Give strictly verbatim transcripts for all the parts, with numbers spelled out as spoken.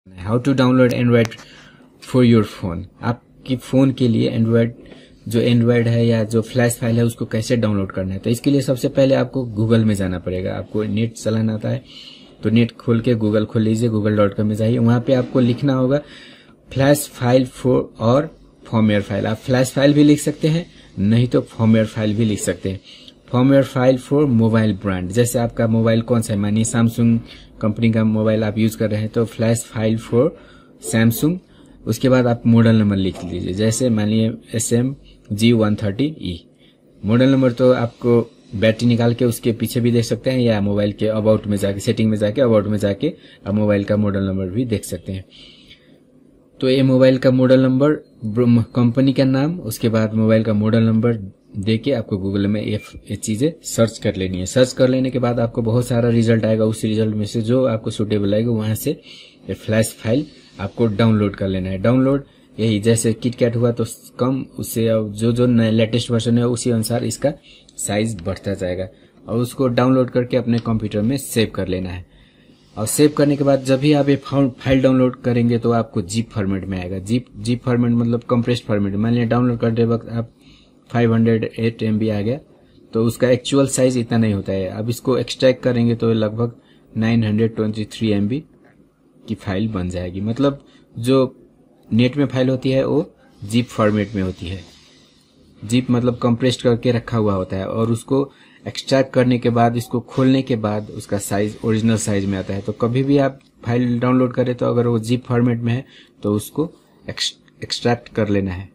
How to download Android for your phone. आपकी phone के लिए एंड्रॉयड जो एंड्रॉयड है या जो फ्लैश फाइल है उसको कैसे डाउनलोड करना है। तो इसके लिए सबसे पहले आपको गूगल में जाना पड़ेगा। आपको नेट चलाना आता है तो नेट खोल के गूगल खोल लीजिए, गूगल डॉट कॉम में जाइए। वहाँ पे आपको लिखना होगा फ्लैश फाइल फॉर और फॉर्मवेयर फाइल। आप फ्लैश फाइल भी लिख सकते हैं, नहीं तो फॉर्मवेयर फाइल भी लिख सकते हैं। Firmware file for mobile brand, जैसे आपका मोबाइल कौन सा है, मानिए सैमसंग कंपनी का मोबाइल आप यूज कर रहे हैं तो फ्लैश फाइल फॉर सैमसंग। उसके बाद आप मॉडल नंबर लिख लीजिए, जैसे मानिए S M G one thirty E. Model number तो आपको बैटरी निकाल के उसके पीछे भी देख सकते हैं, या मोबाइल के अबाउट में जाके सेटिंग में जाके अबाउट में जाके आप मोबाइल का मॉडल नंबर भी देख सकते हैं। तो ये मोबाइल का मॉडल नंबर, कंपनी का नाम, उसके बाद मोबाइल का मॉडल नंबर देके आपको गूगल में ये चीजें सर्च कर लेनी है। सर्च कर लेने के बाद आपको बहुत सारा रिजल्ट आएगा, उस रिजल्ट में से जो आपको सुटेबल आएगा वहां से ये फ्लैश फाइल आपको डाउनलोड कर लेना है। डाउनलोड यही जैसे किटकैट हुआ तो कम, उससे जो जो नया लेटेस्ट वर्जन है उसी अनुसार इसका साइज बढ़ता जाएगा, और उसको डाउनलोड करके अपने कंप्यूटर में सेव कर लेना है। और सेव करने के बाद जब भी आप ये फाइल डाउनलोड करेंगे तो आपको जीप फॉर्मेट में आएगा। जीप जीप फॉर्मेट मतलब कंप्रेस्ड फॉर्मेट। मान लिया डाउनलोड करते वक्त आप five hundred eight M B आ गया तो उसका एक्चुअल साइज इतना नहीं होता है। अब इसको एक्सट्रैक्ट करेंगे तो लगभग nine hundred twenty three M B की फाइल बन जाएगी। मतलब जो नेट में फाइल होती है वो जीप फॉर्मेट में होती है। जीप मतलब कंप्रेस्ड करके रखा हुआ होता है, और उसको एक्सट्रैक्ट करने के बाद इसको खोलने के बाद उसका साइज ओरिजिनल साइज में आता है। तो कभी भी आप फाइल डाउनलोड करें तो अगर वो जीप फॉर्मेट में है तो उसको एक्सट्रैक्ट कर लेना है।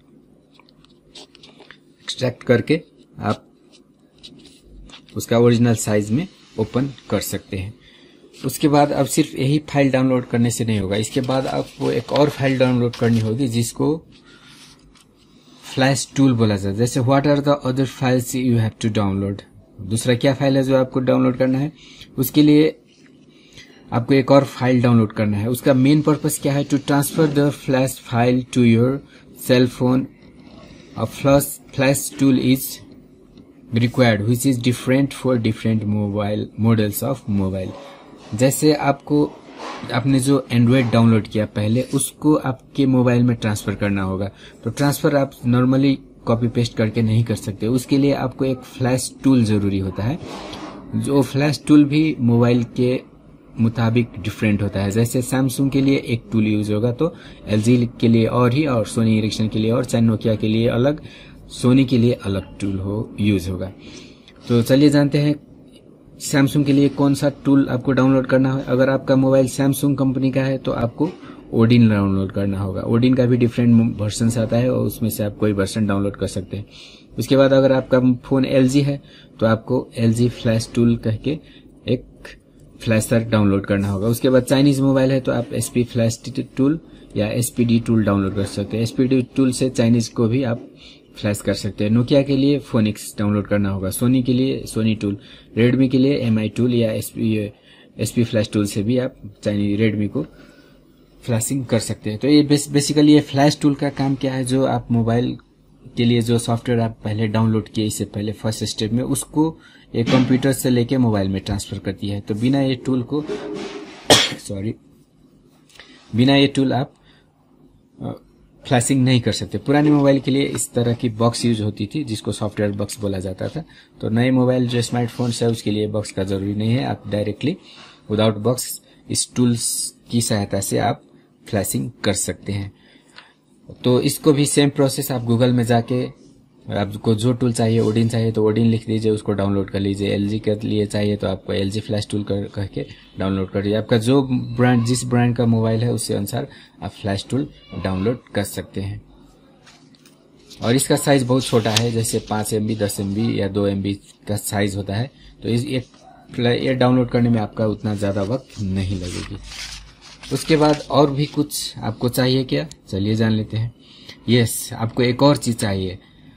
एक्सट्रैक्ट करके आप उसका ओरिजिनल साइज में ओपन कर सकते हैं। उसके बाद अब सिर्फ यही फाइल डाउनलोड करने से नहीं होगा, इसके बाद आपको एक और फाइल डाउनलोड करनी होगी जिसको फ्लैश टूल बोला जाता है। जैसे what are the other files you have to download, दूसरा क्या फाइल है जो आपको डाउनलोड करना है। उसके लिए आपको एक और फाइल डाउनलोड करना है। उसका मेन पर्पस क्या है, to transfer the flash file to your cell phone. A flash flash tool is required which is different for different mobile models of mobile। जैसे आपको आपने जो एंड्रॉयड डाउनलोड किया पहले उसको आपके मोबाइल में ट्रांसफर करना होगा। तो ट्रांसफर आप नॉर्मली कॉपी पेस्ट करके नहीं कर सकते, उसके लिए आपको एक फ्लैश टूल जरूरी होता है। जो फ्लैश टूल भी मोबाइल के मुताबिक डिफरेंट होता है। जैसे सैमसंग के लिए एक टूल यूज होगा तो एलजी के लिए और ही, और सोनी इरिक्सन के लिए और, चाहे नोकिया के लिए अलग, सोनी के लिए अलग टूल हो यूज होगा। तो चलिए जानते हैं सैमसंग के लिए कौन सा टूल आपको डाउनलोड करना है। अगर आपका मोबाइल सैमसंग कंपनी का है तो आपको ओडिन डाउनलोड करना होगा। ओडिन का भी डिफरेंट वर्जन आता है और उसमें से आप कोई वर्जन डाउनलोड कर सकते हैं। उसके बाद अगर आपका फोन एलजी है तो आपको एलजी फ्लैश टूल कह के एक फ्लैशर डाउनलोड करना होगा। उसके बाद चाइनीज मोबाइल है तो आप एसपी फ्लैश टूल या एसपीडी टूल डाउनलोड कर सकते हैं। एसपीडी टूल से चाइनीज को भी आप फ्लैश कर सकते हैं। नोकिया के लिए फोनिक्स डाउनलोड करना होगा, सोनी के लिए सोनी टूल, रेडमी के लिए एमआई टूल या एसपी एसपी फ्लैश टूल से भी आप चाइनीज रेडमी को फ्लैशिंग कर सकते हैं। तो ये बेस, बेसिकली ये फ्लैश टूल का काम क्या है, जो आप मोबाइल के लिए जो सॉफ्टवेयर आप पहले डाउनलोड किए इससे पहले फर्स्ट स्टेप में, उसको एक कंप्यूटर से लेके मोबाइल में ट्रांसफर करती है। तो बिना ये टूल को सॉरी बिना ये टूल आप फ्लैशिंग नहीं कर सकते। पुराने मोबाइल के लिए इस तरह की बॉक्स यूज होती थी जिसको सॉफ्टवेयर बॉक्स बोला जाता था। तो नए मोबाइल जो स्मार्टफोन्स है उसके लिए बॉक्स का जरूरी नहीं है, आप डायरेक्टली विदाउट बॉक्स इस टूल्स की सहायता से आप फ्लैशिंग कर सकते हैं। तो इसको भी सेम प्रोसेस, आप गूगल में जाके आपको जो टूल चाहिए, ओडिन चाहिए तो ओडिन लिख दीजिए, उसको डाउनलोड कर लीजिए। एलजी के लिए चाहिए तो आपको एलजी फ्लैश टूल कर करके डाउनलोड कर दीजिए। आपका जो ब्रांड जिस ब्रांड का मोबाइल है उसके अनुसार आप फ्लैश टूल डाउनलोड कर सकते हैं। और इसका साइज बहुत छोटा है, जैसे पाँच एम बी दस एम बी या दो एम बी का साइज होता है। तो इस ये डाउनलोड करने में आपका उतना ज्यादा वक्त नहीं लगेगी। उसके बाद और भी कुछ आपको चाहिए क्या, चलिए जान लेते हैं। यस, आपको एक और चीज चाहिए।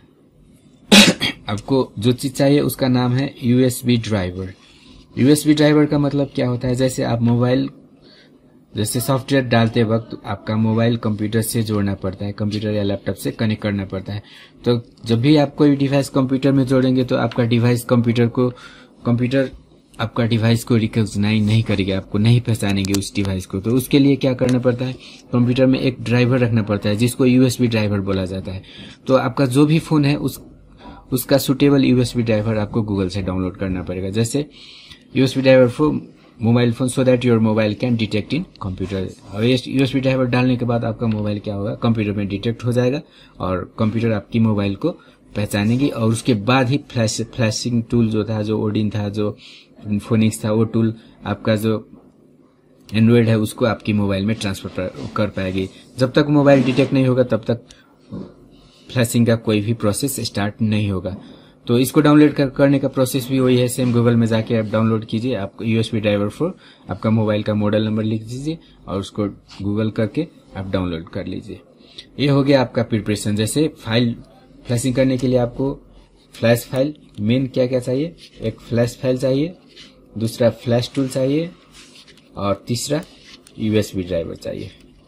आपको जो चीज चाहिए उसका नाम है यूएसबी ड्राइवर। यूएसबी ड्राइवर का मतलब क्या होता है, जैसे आप मोबाइल जैसे सॉफ्टवेयर डालते वक्त आपका मोबाइल कंप्यूटर से जोड़ना पड़ता है, कंप्यूटर या लैपटॉप से कनेक्ट करना पड़ता है। तो जब भी आप कोई डिवाइस कंप्यूटर में जोड़ेंगे तो आपका डिवाइस कंप्यूटर को कंप्यूटर आपका डिवाइस को रिकॉग्नाइज नहीं करेगी, आपको नहीं पहचानेंगे उस डिवाइस को। तो उसके लिए क्या करना पड़ता है, कंप्यूटर में एक ड्राइवर रखना पड़ता है जिसको यूएसबी ड्राइवर बोला जाता है। तो आपका जो भी फोन है उस उसका सुटेबल यूएसबी ड्राइवर आपको गूगल से डाउनलोड करना पड़ेगा। जैसे USB driver for mobile phone so that your mobile can detect in computer. और ये यूएसबी ड्राइवर डालने के बाद आपका मोबाइल क्या होगा, कंप्यूटर में डिटेक्ट हो जाएगा और कंप्यूटर आपकी मोबाइल को पहचानेगी। और उसके बाद ही फ्लैश फ्लैशिंग टूल जो था, जो ओडिन था, जो फोनिक्स था, वो टूल आपका जो एंड्रॉइड है उसको आपकी मोबाइल में ट्रांसफर कर पाएगी। जब तक मोबाइल डिटेक्ट नहीं होगा तब तक फ्लैशिंग का कोई भी प्रोसेस स्टार्ट नहीं होगा। तो इसको डाउनलोड कर, करने का प्रोसेस भी वही है, सेम गूगल में जाके आप डाउनलोड कीजिए। आप यूएसबी ड्राइवर फॉर आपका मोबाइल का मॉडल नंबर लिख दीजिए और उसको गूगल करके आप डाउनलोड कर लीजिए। ये हो गया आपका प्रिपरेशन। जैसे फाइल फ्लैशिंग करने के लिए आपको फ्लैश फाइल मेन क्या क्या चाहिए, एक फ्लैश फाइल चाहिए, दूसरा फ्लैश टूल चाहिए और तीसरा यूएसबी ड्राइवर चाहिए।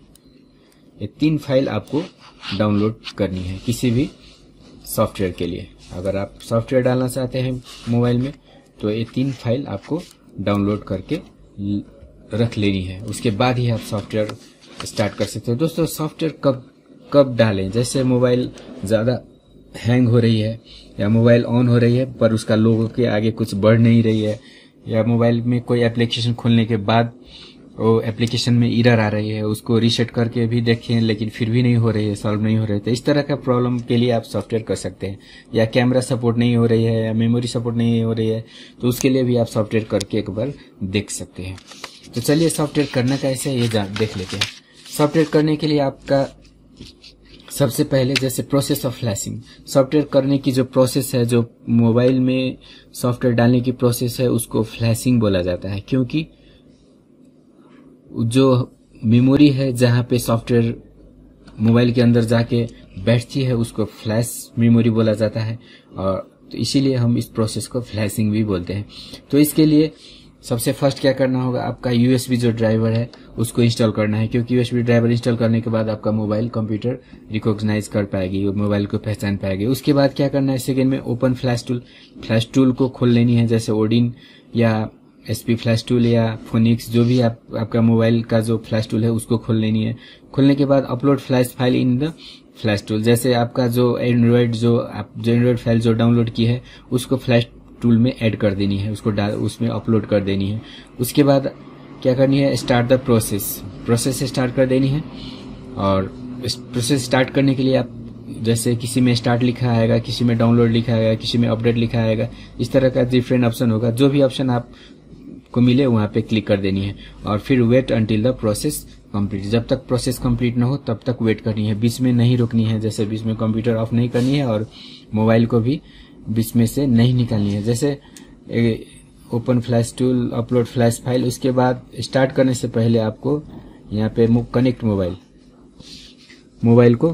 ये तीन फाइल आपको डाउनलोड करनी है किसी भी सॉफ्टवेयर के लिए। अगर आप सॉफ्टवेयर डालना चाहते हैं मोबाइल में तो ये तीन फाइल आपको डाउनलोड करके रख लेनी है, उसके बाद ही आप सॉफ्टवेयर स्टार्ट कर सकते हो। दोस्तों सॉफ्टवेयर कब कब डालें, जैसे मोबाइल ज़्यादा हैंग हो रही है या मोबाइल ऑन हो रही है पर उसका लोगो के आगे कुछ बढ़ नहीं रही है, या मोबाइल में कोई एप्लीकेशन खोलने के बाद वो एप्लीकेशन में एरर आ रही है, उसको रीसेट करके भी देखें लेकिन फिर भी नहीं हो रही है, सॉल्व नहीं हो रही है। तो इस तरह का प्रॉब्लम के लिए आप सॉफ्टवेयर कर सकते हैं। या कैमरा सपोर्ट नहीं हो रही है या मेमोरी सपोर्ट नहीं हो रही है तो उसके लिए भी आप सॉफ्टवेयर करके एक बार देख सकते हैं। तो चलिए सॉफ्टवेयर करना कैसे है ये जान देख लेते हैं। सॉफ्टवेयर करने के लिए आपका सबसे पहले जैसे प्रोसेस ऑफ फ्लैशिंग, सॉफ्टवेयर करने की जो प्रोसेस है, जो मोबाइल में सॉफ्टवेयर डालने की प्रोसेस है उसको फ्लैशिंग बोला जाता है, क्योंकि जो मेमोरी है जहाँ पे सॉफ्टवेयर मोबाइल के अंदर जाके बैठती है उसको फ्लैश मेमोरी बोला जाता है। और तो इसीलिए हम इस प्रोसेस को फ्लैशिंग भी बोलते हैं। तो इसके लिए सबसे फर्स्ट क्या करना होगा, आपका यूएसबी जो ड्राइवर है उसको इंस्टॉल करना है, क्योंकि यूएसबी ड्राइवर इंस्टॉल करने के बाद आपका मोबाइल कंप्यूटर रिकॉग्नाइज कर पाएगी, मोबाइल को पहचान पाएगी। उसके बाद क्या करना है, सेकेंड में open flash tool, flash tool को खोल लेनी है, जैसे ओडिन या एसपी फ्लैश टूल या फोनिक्स, जो भी आप, आपका मोबाइल का जो फ्लैश टूल है उसको खोल लेनी है। खोलने के बाद upload flash file in the flash tool, जैसे आपका जो एंड्रॉइड जो आप जो एंड्रॉइड फाइल जो डाउनलोड की है उसको फ्लैश टूल में ऐड कर देनी है, उसको डाल उसमें अपलोड कर देनी है। उसके बाद क्या करनी है, start the process, process start कर देनी है। और इस प्रोसेस स्टार्ट करने के लिए आप जैसे किसी में स्टार्ट लिखा आएगा, किसी में डाउनलोड लिखा आएगा, किसी में अपडेट लिखा आएगा, इस तरह का डिफरेंट ऑप्शन होगा। जो भी ऑप्शन आप को मिले वहां पे क्लिक कर देनी है और फिर wait until the process complete. जब तक प्रोसेस कंप्लीट ना हो तब तक वेट करनी है, बीच में नहीं रोकनी है। जैसे बीच में कंप्यूटर ऑफ नहीं करनी है और मोबाइल को भी बीच में से नहीं निकालनी है। जैसे open flash tool, upload flash file, उसके बाद स्टार्ट करने से पहले आपको यहाँ पे कनेक्ट मोबाइल मोबाइल को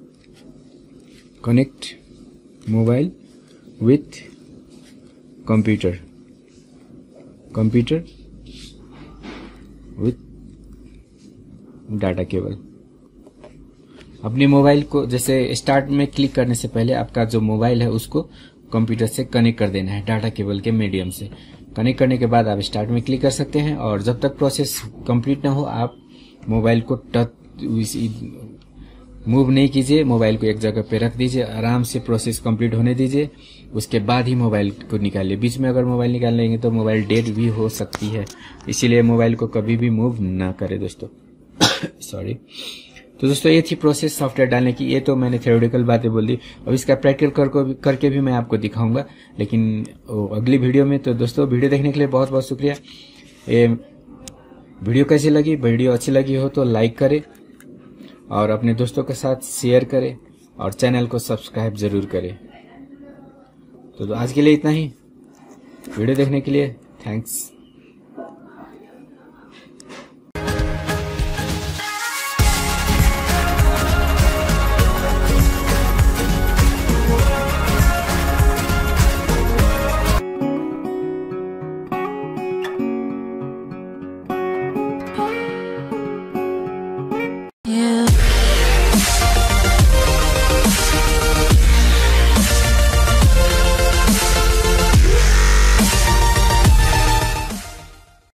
connect mobile with computer computer with data cable. अपने मोबाइल को जैसे स्टार्ट में क्लिक करने से पहले आपका जो मोबाइल है उसको कंप्यूटर से कनेक्ट कर देना है डाटा केबल के मीडियम से। कनेक्ट करने के बाद आप स्टार्ट में क्लिक कर सकते हैं और जब तक प्रोसेस कंप्लीट ना हो आप मोबाइल को टच मूव नहीं कीजिए, मोबाइल को एक जगह पे रख दीजिए, आराम से प्रोसेस कंप्लीट होने दीजिए, उसके बाद ही मोबाइल को निकालिए। बीच में अगर मोबाइल निकाल लेंगे तो मोबाइल डेड भी हो सकती है, इसीलिए मोबाइल को कभी भी मूव ना करें दोस्तों। सॉरी। तो दोस्तों ये थी प्रोसेस सॉफ्टवेयर डालने की। ये तो मैंने थ्योरेटिकल बातें बोल दी, अब इसका प्रैक्टिकल कर को भी, करके भी मैं आपको दिखाऊंगा, लेकिन अगली वीडियो में। तो दोस्तों वीडियो देखने के लिए बहुत बहुत शुक्रिया। ये वीडियो कैसी लगी, वीडियो अच्छी लगी हो तो लाइक करें और अपने दोस्तों के साथ शेयर करें और चैनल को सब्सक्राइब जरूर करें। तो, तो आज के लिए इतना ही। वीडियो देखने के लिए थैंक्स।